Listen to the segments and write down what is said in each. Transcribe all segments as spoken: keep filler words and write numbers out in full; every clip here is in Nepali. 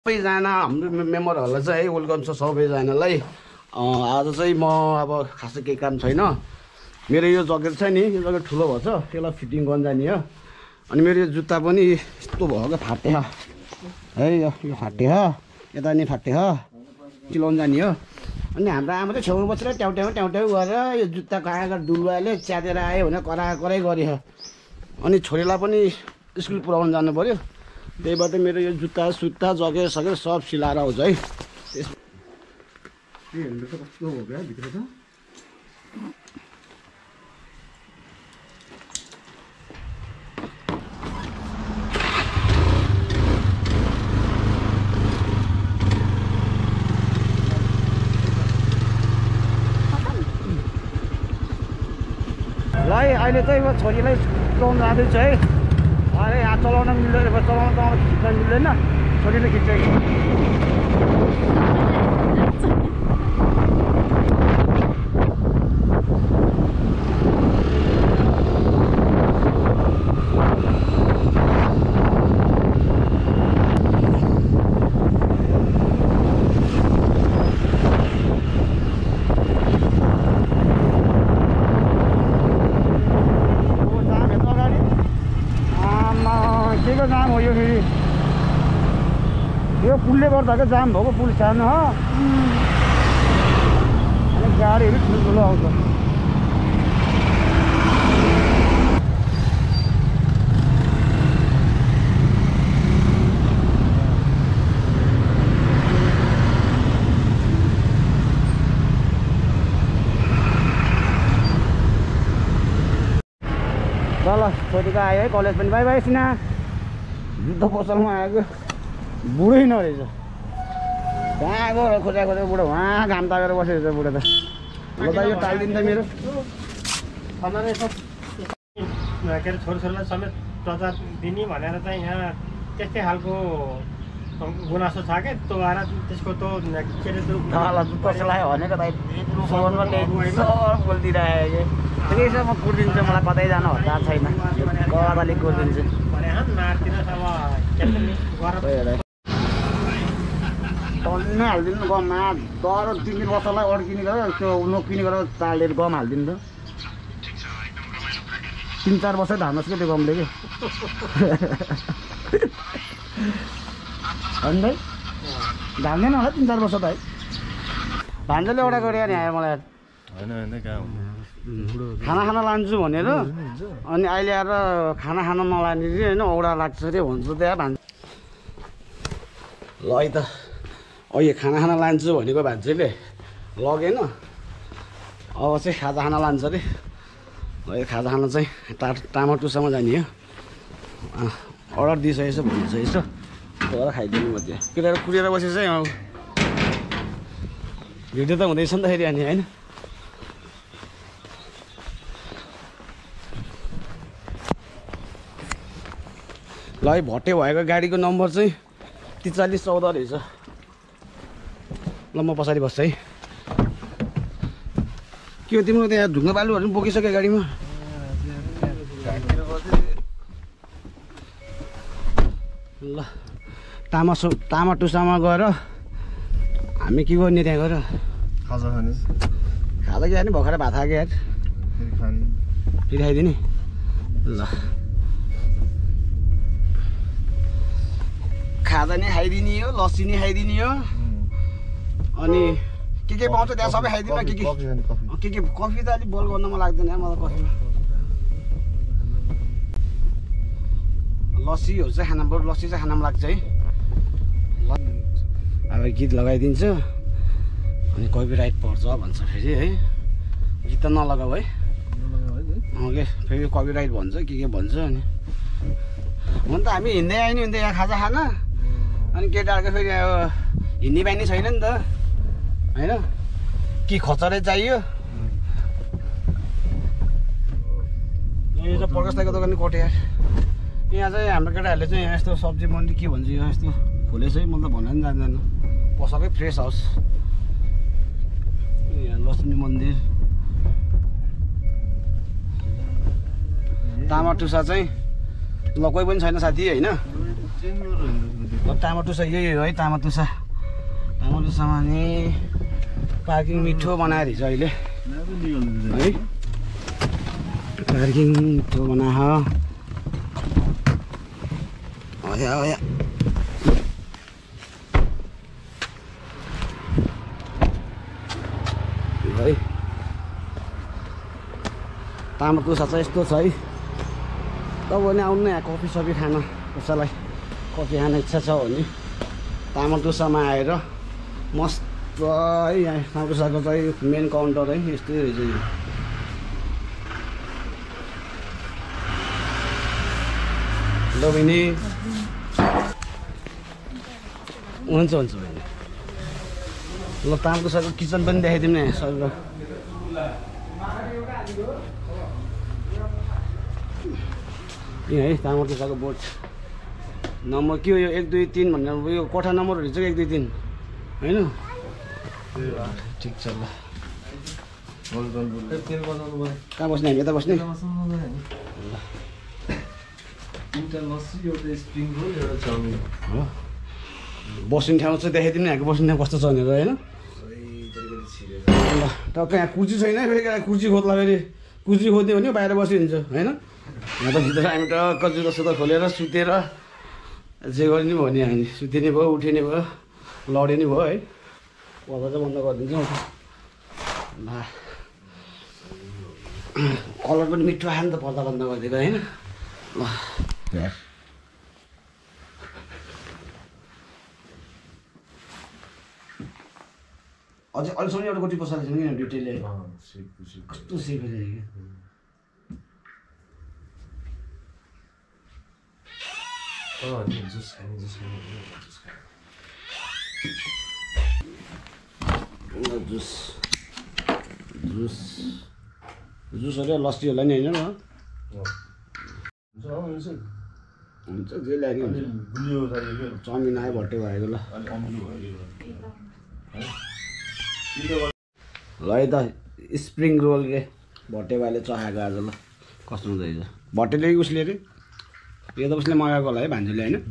सबैजना हाम्रो मेम्बरहरूलाई चाहिँ है वेलकम छ सबैजनालाई। आज चाहिँ म अब खासै केही काम छैन। मेरो यो जकेट छ नि, यो जकेट ठुलो भएछ, त्यसलाई फिटिङ गर्न जाने हो। अनि मेरो यो जुत्ता पनि यस्तो भयो क्या, फाटे है, यो यो फाटे हो, यता नि फाटे हो, चिलाउनु जाने हो। अनि हाम्रो आमा चाहिँ छेउमा बसेर ट्याउ ट्याउ ट्याउ ट्याउ गरेर यो जुत्ता कहाँ डुलुवाले च्यातेर आयो भने करा कराइ गऱ्यो। अनि छोरीलाई पनि स्कुल पुऱ्याउनु जानु पऱ्यो, त्यही भएर मेरो यो जुत्ता सुत्ता जकेट सकेट सब सिलाएर आउँछ है। कस्तो हो क्या भित्र त। ल है अहिले चाहिँ म छोरीलाई चलाउनु जाँदैछु है। अरे यहाँ चलाउन मिल्दैन, चलाउन त खिच्न मिल्दैन, छोरीले खिच्छ। जाम हो यो फेरि, यो पुलले गर्दाको जाम भएको, पुल सानो हो अनि गाडीहरू ठुल्ठुलो आउँछ। ल ल छोरीको आयो है कलेज पनि। बाई बाई सिना। जुत्ता पसलमा आएको बुढै नरहेछ, कहाँ गएर खोजा खोजा बुढो उहाँ घाम तागेर बसेको छ बुढो त। ल त यो टालिदिन्छ मेरो के अरे छोरीछोरीलाई समेत प्रचार दिने भनेर चाहिँ यहाँ त्यस्तै खालको गुनासो छ क्या। त्यो भएर त्यसको त के अरे त्यो जुत्ता लगायो भनेको त बोलिदिइरहेको कि त्यसै म कुदिन्छु, मलाई कतै जानु हतार छैन, कताले कुदिन्छु। टन्नै हालिदिनु गममा, तर तिन तिन वर्षलाई अड्किने गरेर त्यो नकिने गरेर चालेर गम हालिदिनु त। तिन चार वर्ष धानुहोस् क्या त्यो गमले कि होइन भाइ, धान्दैन होला तिन चार वर्ष त है। भान्जाले एउटा गरे नि आयो मलाई खाना खाना लान्छु भनेर, अनि अहिले आएर खाना खाना नलाने रे होइन, औडा लाग्छ अरे भन्छ त्यहाँ भान्ज। ल है त अहिले खाना खाना लान्छु भनेको भान्जेले लगेन, अब चाहिँ खाजा खाना लान्छ अरे। यो खाजा खाना चाहिँ टा टामा टुसामा जाने हो, अर्डर दिइसकेछ भनिसकेछ, गएर खाइदिनु म त्यहाँ कुरेर कुरेर बसेछ है। भिडियो त हुँदैछ नि त फेरि अनि होइन। ल है भट्टे भएको गाडीको नम्बर चाहिँ त्रिचालिस चौध रहेछ। ल म पछाडि बस्छु है। के हो तिम्रो त्यहाँ ढुङ्गा बालुहरू पनि बोकिसक्यो गाडीमा? ल तामा सो तामा टुसामा गएर हामी के गर्ने त्यहाँ गएर? खाजा खाने। खाजा कि खाने? भर्खर भात खाएको यार, फेरि खाइदिने। ल खाजा नि खाइदिने हो, लस्सी नि खाइदिने हो, अनि के के पाउँछ त्यहाँ सबै खाइदिनु। के के के के कफी त अलिक बोल गर्न मन लाग्दैन मलाई कफीमा। लस्सीहरू चाहिँ खाना, बरु लस्सी चाहिँ खानामा लाग्छ है। अब गीत लगाइदिन्छ अनि कपिराइट पर्छ भन्छ फेरि है। गीत त नलगाऊ है, के फेरि कपिराइट भन्छ के के भन्छ। अनि हुन त हामी हिँड्दै आयो नि हिँड्दै यहाँ खाजा खाना, अनि केटाहरूको फेरि अब हिँड्ने बानी छैन नि त होइन, कि खचरै चाहियो। यो चाहिँ प्रकाशको दोकान कोटे यार। यहाँ चाहिँ हाम्रो केटाहरूले चाहिँ यहाँ यस्तो सब्जी मन्डी के भन्छ यहाँ यस्तो खोलेछ है, मतलब भन्न पनि जान्दैन। पसलकै फ्रेस हाउस, यहाँ लक्ष्मी मन्दिर, तामा टुसा चाहिँ ल कोही पनि छैन साथी होइन। ल तामा तुसा यही हो है तामा तुसा तामा तुसामा नि पार्किङ मिठो बनाएर हिजो अहिले है पार्किङ मिठो बनायो आया आया है तामा तुसा चाहिँ यस्तो छ है तपाईँले आउनु यहाँ कफी सफी खान कसैलाई कफी खाने इच्छा छ भने तामा तुसामा आएर मस्त है यहाँ तामा तुसाको चाहिँ मेन काउन्टर है यस्तै रहेछ यो ल बहिनी हुन्छ हुन्छ बहिनी ल तामा तुसाको किचन पनि देखाइदिउँ न यहाँ सर यहाँ है तामा तुसाको बोर्ड नम्बर के हो यो एक दुई तिन भनेर यो कोठा नम्बरहरू चाहिँ एक दुई तिन होइन ठिक छ ल कहाँ बस्ने हामी यता बस्ने बस्ने ठाउँ चाहिँ देखाइदिनु यहाँको बस्ने ठाउँ कस्तो छ भनेर होइन ल टक्क यहाँ कुर्सी छैन फेरि कुर्सी खोज्ला फेरि कुर्सी खोज्यो भने बाहिर बसिरहन्छ होइन यहाँ त भित्र हामी टक्क जुत्ता सुत्ता खोलेर सुतेर जे गर्ने भयो नि हामी सुतिने भयो उठिने भयो लडिने भयो है पर्दा चाहिँ बन्द गरिदिन्छौँ ल कलर पनि मिठो आयो नि त पर्दा बन्द गरिदिएको होइन ल अझै अहिलेसम्म एउटा गोटी पसलेको छैन किन ड्युटीले कस्तो सिकेको जुस जुस जुस अरे लस्सी होला नि होइन हुन्छ जे लाग्यो चाउमिन आयो भट्टे भएको ल ल है त स्प्रिङ रोल के भट्टे भाइले चखाएको आज ल कस्तो हुँदैछ भट्टेले उसले अरे यो त उसले मगाएको होला है भान्जीले होइन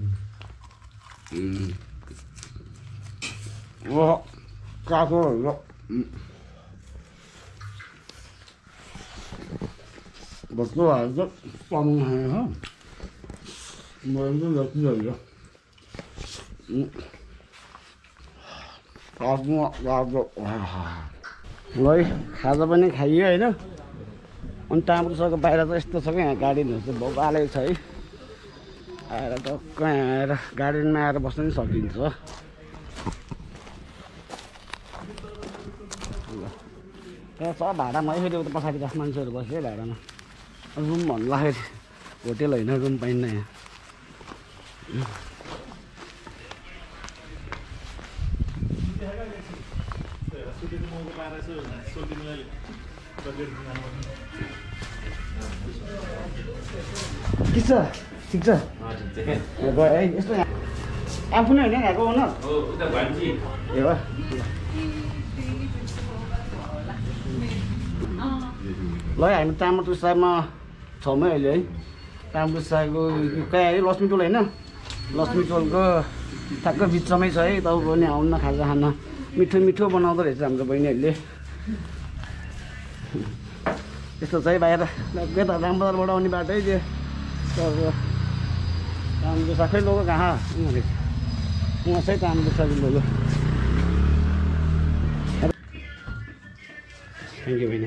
ओहो काको भट्टो भाइ त चाउमिन खाने हो मलाई चाहिँ जति रहेछ ल है खाजा पनि खाइयो होइन अनि तामा तुसाको बाहिर त यस्तो छ क्या यहाँ गार्डनहरू चाहिँ बहुत हालेको छ है आएर टक्क आएर गार्डनमा आएर बस्न पनि सकिन्छ त्यहाँ छ भाडामा फेरि उता पछाडि दस मान्छेहरू बस्यो है भाडामा रुम भन्दाखेरि होटेल होइन रुम पाइन्न यहाँ के छ ठिक छ गयो है यस्तो आफू नै होइन यहाँको ओनर ए हो ल हामी तामा तुसामा छौँ है अहिले है तामा तुसाको कहाँ है लक्ष्मी टोल होइन लक्ष्मी टोलको ठ्याक्क बिचमै छ है तपाईँ पनि आउनु खाजा खान मिठो मिठो बनाउँदो रहेछ हाम्रो बहिनीहरूले त्यस्तो चाहिँ बाहिर यता रामबजारबाट आउने बाटो है त्यो तामा तुसा खै लोगो कहाँ उनीहरू उहाँ चाहिँ तामा तुसाको लोगो थ्याङ्क यू बहिनी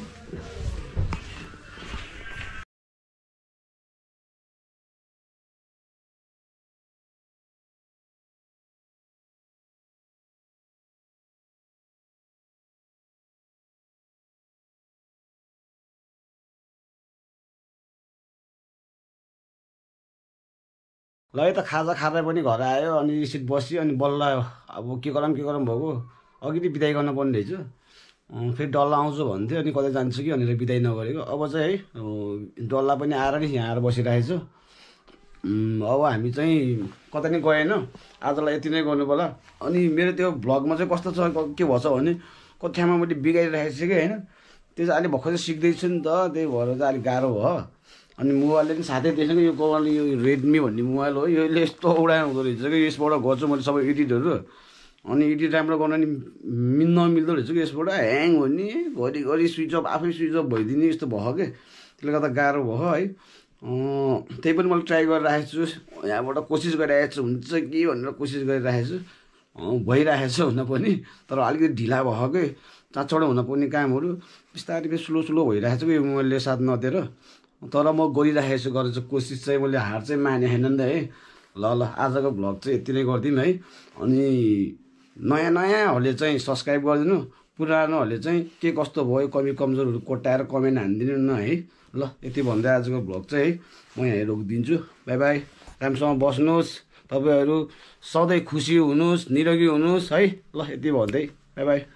ल है त खाजा खाएर पनि घर आयो अनि रिसिट बस्यो अनि बल्ल अब के गरौँ के गरौँ भएको अघि नै बिदाई गर्न पर्ने रहेछ फेरि डल्ला आउँछु भन्थ्यो अनि कतै जान्छु कि भनेर बिदाई नगरेको अब चाहिँ है डल्ला पनि आएर नि यहाँ आएर बसिरहेको छु अब हामी चाहिँ कतै नै गएन आजलाई यति नै गर्नु पर्ला अनि मेरो त्यो भ्लगमा चाहिँ कस्तो छ के भएछ भने कति ठाउँमा मैले बिगारिरहेको छु कि होइन त्यो चाहिँ अहिले भर्खर चाहिँ सिक्दैछु नि त त्यही भएर चाहिँ अलिक गाह्रो भयो अनि मोबाइलले पनि साथै देखेको यो कहिले यो रेडमी भन्ने मोबाइल हो यसले यस्तो उडाए हुँदो रहेछ कि यसबाट गर्छु मैले सबै एडिटहरू अनि एडिट राम्रो गर्न नि मिल्न मिल्दो रहेछ कि यसबाट ह्याङ हो नि घरिघरि स्विच अफ आफै स्विच अफ भइदिने यस्तो भयो कि त्यसले गर्दा गाह्रो भयो है त्यही पनि मैले ट्राई गरिरहेको छु यहाँबाट कोसिस गरिरहेको छु हुन्छ कि भनेर कोसिस गरिरहेको छु भइरहेको छ हुन पनि तर अलिकति ढिला भयो कि चाँचौडो हुन पर्ने कामहरू बिस्तारै स्लो स्लो भइरहेको छ कि यो मोबाइलले साथ नदिएर तर म गरिरहेको छु गरेर चाहिँ कोसिस चाहिँ मैले हार चाहिँ माने छैन नि त है ल ल आजको भ्लग चाहिँ यति नै गरिदिउँ है अनि नयाँ नयाँहरूले चाहिँ सब्सक्राइब गरिदिनु पुरानोहरूले चाहिँ के कस्तो भयो कमी कमजोरहरू कोट्याएर कमेन्ट हानिदिनु न है ल यति भन्दै आजको भ्लग चाहिँ है म यहाँ रोकिदिन्छु बाई बाई राम्रोसँग बस्नुहोस् तपाईँहरू सधैँ खुसी हुनुहोस् निरोगी हुनुहोस् है ल यति भन्दै बाई बाई